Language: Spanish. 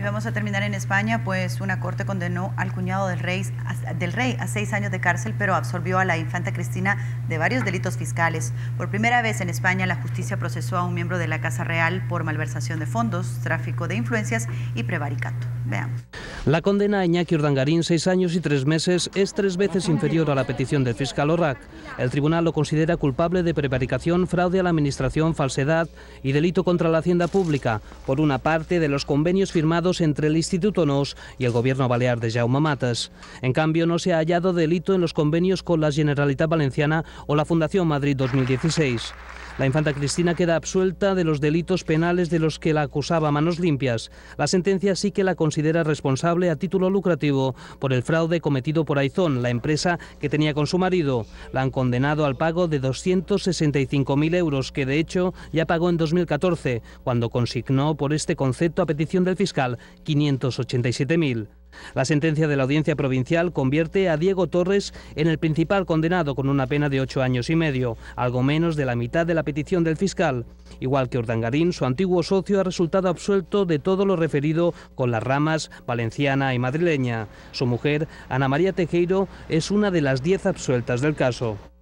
vamos a terminar en España, pues una corte condenó al cuñado del rey a 6 años de cárcel, pero absolvió a la infanta Cristina de varios delitos fiscales. Por primera vez en España, la justicia procesó a un miembro de la Casa Real por malversación de fondos, tráfico de influencias y prevaricato. Veamos. La condena a Iñaki Urdangarín, 6 años y 3 meses, es 3 veces inferior a la petición del fiscal Orrac. El tribunal lo considera culpable de prevaricación, fraude a la administración, falsedad y delito contra la hacienda pública, por una parte de los convenios firmados entre el Instituto NOS y el gobierno balear de Jaume Matas. En cambio, no se ha hallado delito en los convenios con la Generalitat Valenciana o la Fundación Madrid 2016. La infanta Cristina queda absuelta de los delitos penales de los que la acusaba a manos limpias. La sentencia sí que la considera responsable a título lucrativo por el fraude cometido por Aizón, la empresa que tenía con su marido. La han condenado al pago de 265.000 euros, que de hecho ya pagó en 2014, cuando consignó por este concepto a petición del fiscal 587.000. La sentencia de la Audiencia Provincial convierte a Diego Torres en el principal condenado con una pena de 8 años y medio, algo menos de la mitad de la petición del fiscal. Igual que Urdangarín, su antiguo socio ha resultado absuelto de todo lo referido con las ramas valenciana y madrileña. Su mujer, Ana María Tejero, es una de las 10 absueltas del caso.